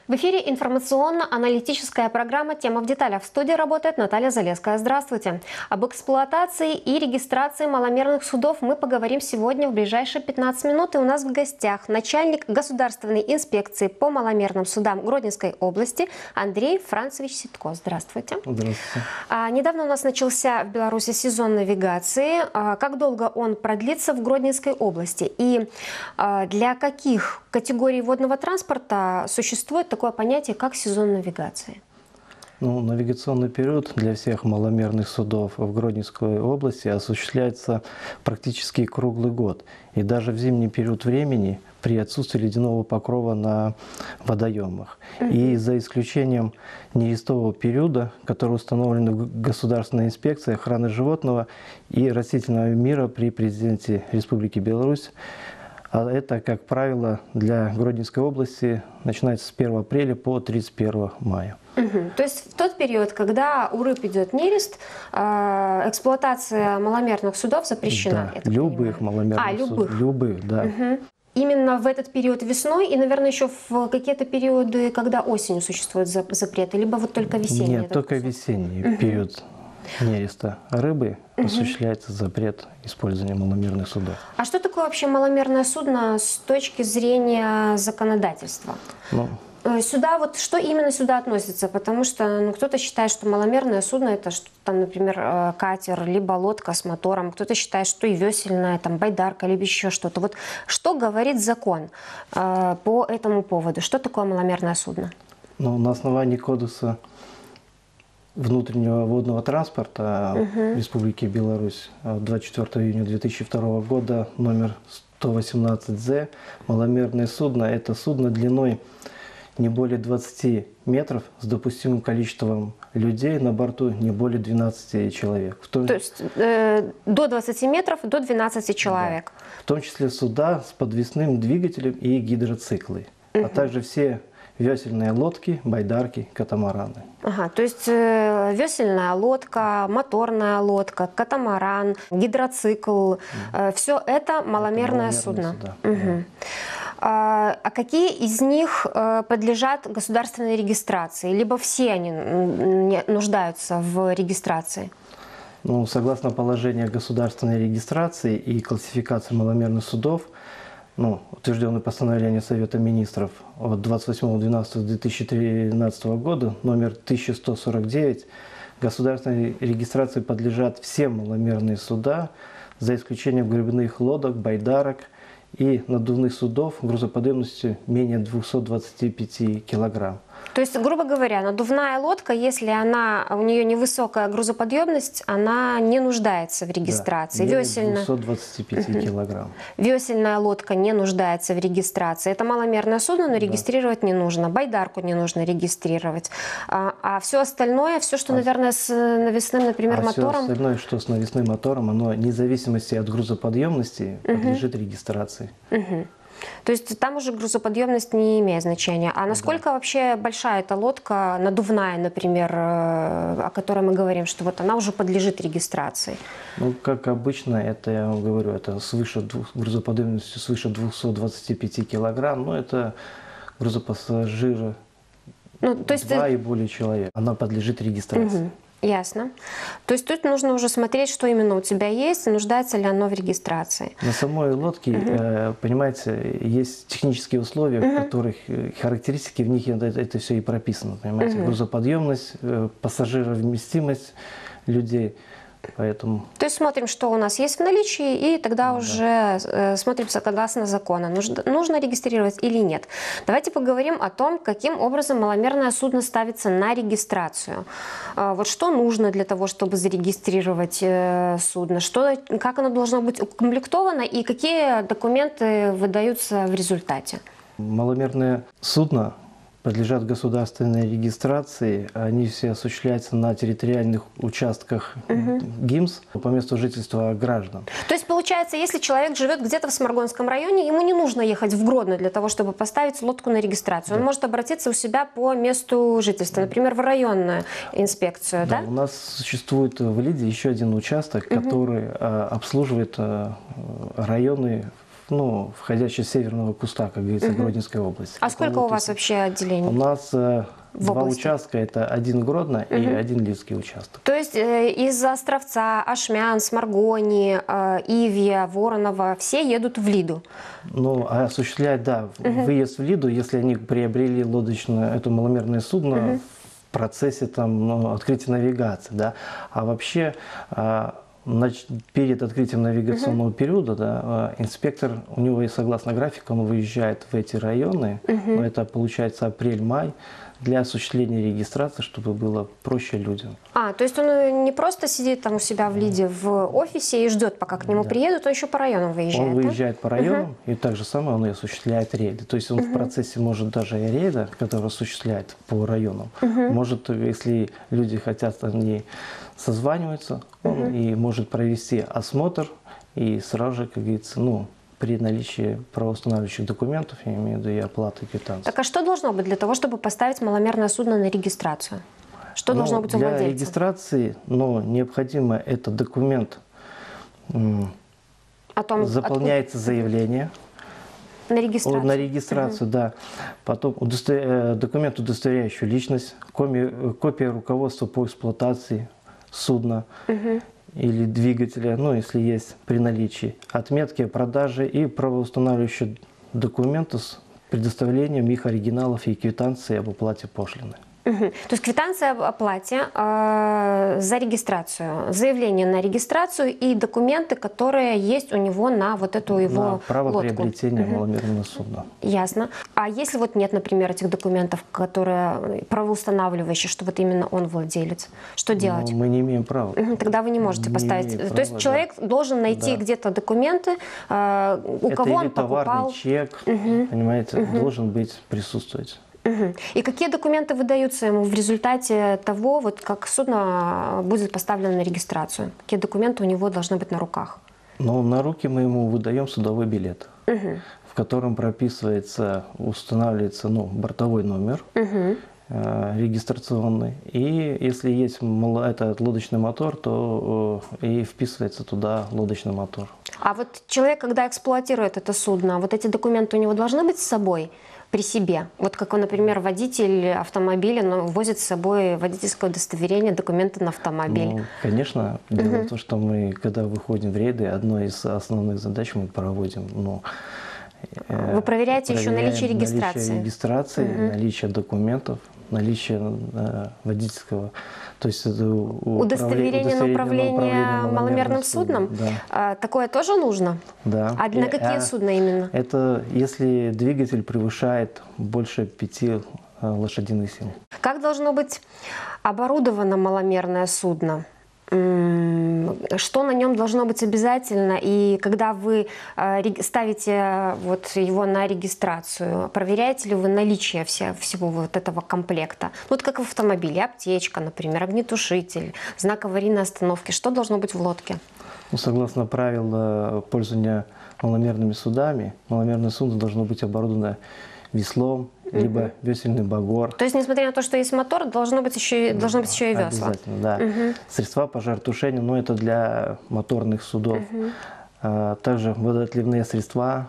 В эфире информационно-аналитическая программа «Тема в деталях». В студии работает Наталья Залеская. Здравствуйте. Об эксплуатации и регистрации маломерных судов мы поговорим сегодня в ближайшие 15 минут. И у нас в гостях начальник Государственной инспекции по маломерным судам Гродненской области Андрей Францевич Ситко. Здравствуйте. Здравствуйте. Недавно у нас начался в Беларуси сезон навигации. Как долго он продлится в Гродненской области? И для каких категорий водного транспорта существует такое понятие, как сезон навигации? Навигационный период для всех маломерных судов в Гродненской области осуществляется практически круглый год. И даже в зимний период времени при отсутствии ледяного покрова на водоемах. И за исключением нерестового периода, который установлен в Государственной инспекции охраны животного и растительного мира при президенте Республики Беларусь, а это, как правило, для Гродненской области начинается с 1 апреля по 31 мая. То есть в тот период, когда у рыб идет нерест, эксплуатация маломерных судов запрещена? Да, любых маломерных судов. Любых, да. Именно в этот период весной и, наверное, еще в какие-то периоды, когда осенью существуют запреты, либо вот только весенний? Нет, только весенний период нереста рыбы осуществляется запрет использования маломерных судов. А что такое вообще маломерное судно с точки зрения законодательства? Сюда, вот что именно сюда относится? Потому что кто-то считает, что маломерное судно это что там, например, катер, либо лодка с мотором. Кто-то считает, что и весельная, там байдарка, либо еще что-то. Вот что говорит закон по этому поводу? Что такое маломерное судно? На основании кодекса внутреннего водного транспорта Республики Беларусь 24 июня 2002 года номер 118З, маломерное судно – это судно длиной не более 20 метров с допустимым количеством людей на борту не более 12 человек. То есть до 20 метров, до 12 человек. Да. В том числе суда с подвесным двигателем и гидроциклы, а также все весельные лодки, байдарки, катамараны. То есть весельная лодка, моторная лодка, катамаран, гидроцикл, все это маломерное судно. А какие из них подлежат государственной регистрации? Либо все они нуждаются в регистрации? Согласно положению государственной регистрации и классификации маломерных судов, утвержденное постановление Совета Министров от 28.12.2013 года, номер 1149, государственной регистрации подлежат все маломерные суда, за исключением гребных лодок, байдарок и надувных судов грузоподъемностью менее 225 килограмм. То есть, грубо говоря, надувная лодка, если у нее невысокая грузоподъемность, она не нуждается в регистрации. Да, 225 килограмм. Весельная лодка не нуждается в регистрации. Это маломерное судно, но регистрировать не нужно. Байдарку не нужно регистрировать. А все остальное, все, что, наверное, с навесным, например, мотором... Все остальное, что с навесным мотором, оно вне зависимости от грузоподъемности подлежит регистрации. То есть там уже грузоподъемность не имеет значения. А насколько вообще большая эта лодка, надувная, например, о которой мы говорим, что вот она уже подлежит регистрации? Как обычно, это, я вам говорю, это грузоподъемностью свыше 225 килограмм, это грузопассажира 2 и более человек. Она подлежит регистрации. Ясно. То есть тут нужно уже смотреть, что именно у тебя есть, и нуждается ли оно в регистрации. На самой лодке, понимаете, есть технические условия, в которых характеристики, в них это все и прописано. Понимаете, грузоподъемность, пассажировместимость людей. Поэтому... То есть смотрим, что у нас есть в наличии, и тогда уже смотрим согласно закону, нужно регистрировать или нет. Давайте поговорим о том, каким образом маломерное судно ставится на регистрацию. Вот что нужно для того, чтобы зарегистрировать судно, как оно должно быть укомплектовано и какие документы выдаются в результате. Маломерное судно подлежат государственной регистрации. Они все осуществляются на территориальных участках ГИМС по месту жительства граждан. То есть получается, если человек живет где-то в Сморгонском районе, ему не нужно ехать в Гродно для того, чтобы поставить лодку на регистрацию. Он может обратиться у себя по месту жительства, например, в районную инспекцию. Да? У нас существует в Лиде еще один участок, который обслуживает районы ну, входящий с северного куста, как говорится, Гродненской области. А сколько у вас вообще отделений? У нас два области? Участка, это один Гродно и один Лидский участок. То есть из Островца, Ашмян, Сморгони, Ивья, Воронова все едут в Лиду? Ну, осуществлять, да, выезд в Лиду, если они приобрели лодочное, это маломерное судно в процессе там, ну, открытия навигации, да. А вообще перед открытием навигационного периода, да, инспектор, у него и согласно графику, он выезжает в эти районы, но это получается апрель-май, для осуществления регистрации, чтобы было проще людям. То есть он не просто сидит там у себя в Лиде в офисе и ждет, пока к нему приедут, он еще по районам выезжает. Он выезжает по районам, и так же самое он и осуществляет рейды. То есть он в процессе может даже и рейда, который осуществляет по районам, может, если люди хотят, они созваниваются, он и может провести осмотр и сразу же, как говорится, ну, при наличии правоустанавливающих документов, я имею в виду и оплаты квитанции. Так а что должно быть для того, чтобы поставить маломерное судно на регистрацию? Что должно быть у для владельца? Для регистрации необходимо этот документ, заполняется заявление на регистрацию, да. Потом документ, удостоверяющий личность, копия руководства по эксплуатации судна или двигателя, ну, если есть при наличии, отметки о продаже и правоустанавливающие документы с предоставлением их оригиналов и квитанции об оплате пошлины. То есть квитанция об оплате за регистрацию, заявление на регистрацию и документы, которые есть у него на вот эту его право лодку. Приобретения маломерного судна. Ясно. А если вот нет, например, этих документов, которые правоустанавливающие, что вот именно он владелец, что делать? Мы не имеем права. Тогда вы не можете поставить. То есть человек должен найти где-то документы, у кого он покупал. Товарный чек, понимаете, должен быть, присутствовать. И какие документы выдаются ему в результате того, вот как судно будет поставлено на регистрацию? Какие документы у него должны быть на руках? На руки мы ему выдаем судовой билет, в котором прописывается, устанавливается бортовой номер регистрационный. И если есть этот лодочный мотор, то и вписывается туда лодочный мотор. А вот человек, когда эксплуатирует это судно, вот эти документы у него должны быть с собой? При себе. Вот как, например, водитель автомобиля возит с собой водительское удостоверение, документы на автомобиль. Конечно. Дело в том, что мы, когда выходим в рейды, одной из основных задач мы проводим. Вы проверяете еще наличие регистрации? Наличие документов, наличие водительского, то есть удостоверение на управление маломерным судном? Да. Такое тоже нужно? Да. А на какие судна именно? Это если двигатель превышает больше 5 лошадиных сил. Как должно быть оборудовано маломерное судно? Что на нем должно быть обязательно? И когда вы ставите вот его на регистрацию, проверяете ли вы наличие всего вот этого комплекта? Вот как в автомобиле, аптечка, например, огнетушитель, знак аварийной остановки. Что должно быть в лодке? Согласно правилам пользования маломерными судами, маломерное судно должно быть оборудовано веслом, либо весельный багор. То есть, несмотря на то, что есть мотор, должно быть еще и весла? Обязательно, да. Средства пожаротушения, но это для моторных судов. Также водоотливные средства,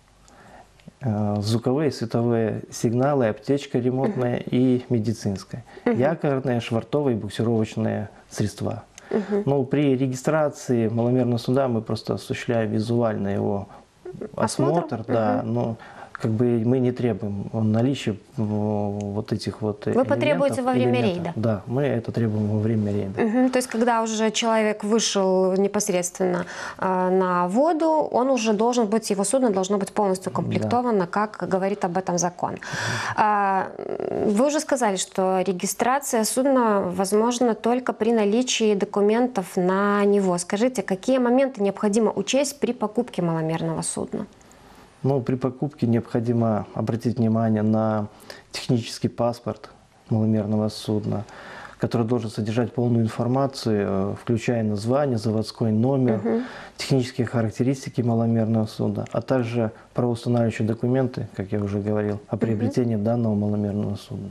звуковые, световые сигналы, аптечка ремонтная и медицинская. Якорные, швартовые, буксировочные средства. Но при регистрации маломерного суда мы просто осуществляем визуально его осмотр, да, но как бы мы не требуем наличия вот этих вот элементов. Вы потребуете во время рейда? Да, мы это требуем во время рейда. То есть, когда уже человек вышел непосредственно на воду, он уже должен быть, его судно должно быть полностью укомплектовано, как говорит об этом закон. Вы уже сказали, что регистрация судна возможна только при наличии документов на него. Скажите, какие моменты необходимо учесть при покупке маломерного судна? При покупке необходимо обратить внимание на технический паспорт маломерного судна, который должен содержать полную информацию, включая название, заводской номер, технические характеристики маломерного судна, а также правоустанавливающие документы, как я уже говорил, о приобретении данного маломерного судна.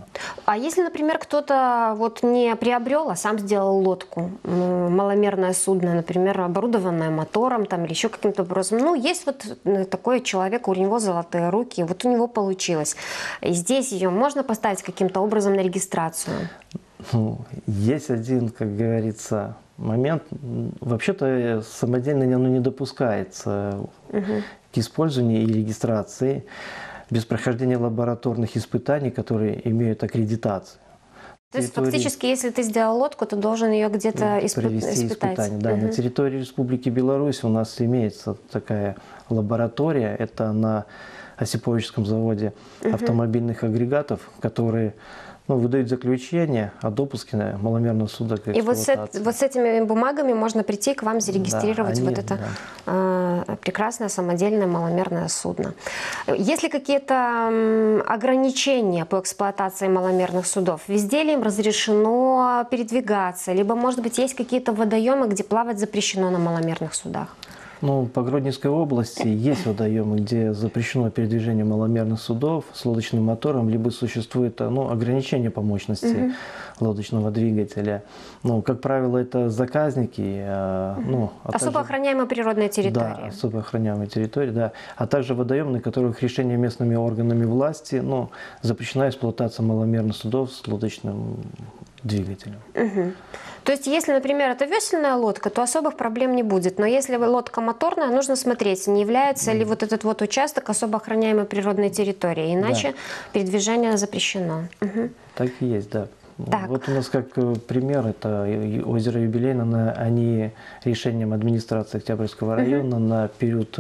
А если, например, кто-то вот не приобрел, а сам сделал лодку, маломерное судно, например, оборудованное мотором там, или еще каким-то образом, ну, есть вот такой человек, у него золотые руки, вот у него получилось. И здесь ее можно поставить каким-то образом на регистрацию? Ну, есть один, как говорится, момент. Вообще-то самодельно оно не допускается к использованию и регистрации без прохождения лабораторных испытаний, которые имеют аккредитацию. То есть фактически, если ты сделал лодку, ты должен ее где-то провести испытать. Испытания. Да, на территории Республики Беларусь у нас имеется такая лаборатория. Это на Осиповическом заводе автомобильных агрегатов, которые выдают заключение о допуске на маломерного суда к эксплуатации. И вот с этими бумагами можно прийти к вам зарегистрировать это прекрасное самодельное маломерное судно. Есть ли какие-то ограничения по эксплуатации маломерных судов? Везде ли им разрешено передвигаться? Либо, может быть, есть какие-то водоемы, где плавать запрещено на маломерных судах? Ну, по Гродненской области есть водоемы, где запрещено передвижение маломерных судов с лодочным мотором, либо существует ограничение по мощности лодочного двигателя. Ну, как правило, это заказники. Особо охраняемые природные территории. Да, особо охраняемые территории, да. А также водоемы, на которых решением местными органами власти запрещена эксплуатация маломерных судов с лодочным двигателем. То есть, если, например, это весельная лодка, то особых проблем не будет. Но если лодка моторная, нужно смотреть, не является ли вот этот вот участок особо охраняемой природной территорией. Иначе передвижение запрещено. Так и есть, да. Так. Вот у нас как пример, это озеро Юбилейное, они решением администрации Октябрьского района на период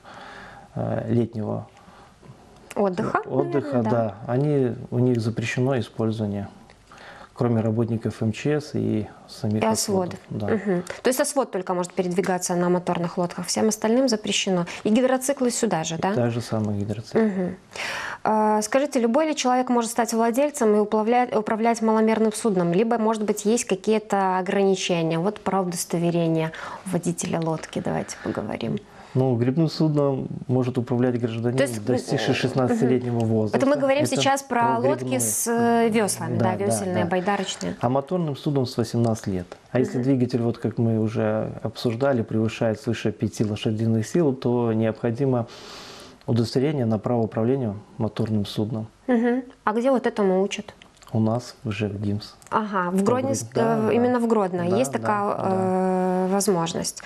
летнего отдыха, наверное, да. У них запрещено использование, кроме работников МЧС и самих осводов. Да. То есть освод только может передвигаться на моторных лодках, всем остальным запрещено. И гидроциклы сюда же, да? Та же самая гидроцикл. Скажите, любой ли человек может стать владельцем и управлять маломерным судном? Либо, может быть, есть какие-то ограничения? Вот про удостоверение водителя лодки давайте поговорим. Ну, гребным судном может управлять гражданин, достигший 16-летнего возраста. Это мы говорим сейчас про лодки с веслами, да, весельные, байдарочные. А моторным судном с 18 лет. А если двигатель, вот как мы уже обсуждали, превышает свыше 5 лошадиных сил, то необходимо удостоверение на право управления моторным судном. А где вот этому учат? У нас уже в ГИМС. Ага, в Гродненск, именно в Гродно есть такая возможность.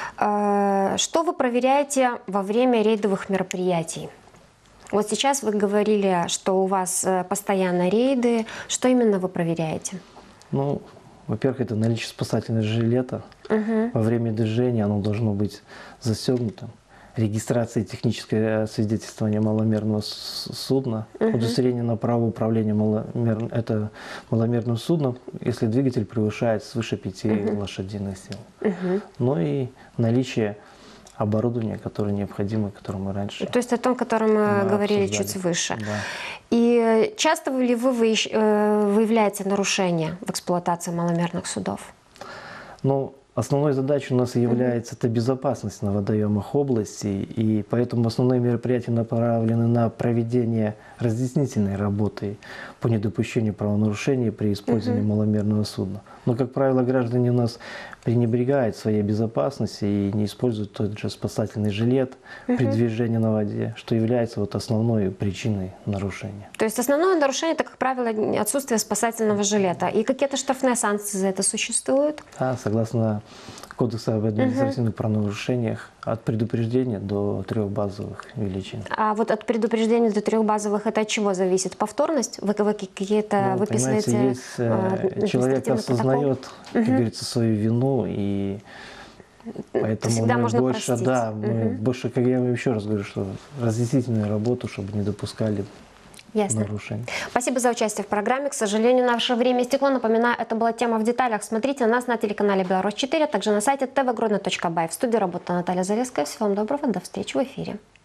Что вы проверяете во время рейдовых мероприятий? Вот сейчас вы говорили, что у вас постоянно рейды. Что именно вы проверяете? Ну, во-первых, это наличие спасательного жилета. Во время движения оно должно быть застегнуто. Регистрация и техническое свидетельствование маломерного судна, удостоверение на право управления маломерным судном, если двигатель превышает свыше 5 лошадиных сил. Ну и наличие оборудования, которое необходимо, которое мы раньше... То есть о том, котором мы говорили обсуждали. Чуть выше. Да. И часто ли вы выявляете нарушения в эксплуатации маломерных судов? Ну, основной задачей у нас является это безопасность на водоемах области, и поэтому основные мероприятия направлены на проведение разъяснительной работы по недопущению правонарушений при использовании маломерного судна. Но, как правило, граждане у нас пренебрегают своей безопасностью и не используют тот же спасательный жилет при движении на воде, что является вот основной причиной нарушения. То есть основное нарушение – это, как правило, отсутствие спасательного жилета. И какие-то штрафные санкции за это существуют? Да, согласно Кодекса об административных правонарушениях, от предупреждения до 3 базовых величин. А вот от предупреждения до 3 базовых это от чего зависит? Повторность? Вы какие-то выписываете? Человек осознает, как говорится, свою вину, и поэтому мы больше, больше, как я вам еще раз говорю, что разъяснительную работу, чтобы не допускали нарушений. Спасибо за участие в программе. К сожалению, наше время истекло. Напоминаю, это была тема в деталях. Смотрите нас на телеканале Беларусь 4, а также на сайте tvgrodno.by. В студии работала Наталья Залеская. Всего вам доброго. До встречи в эфире.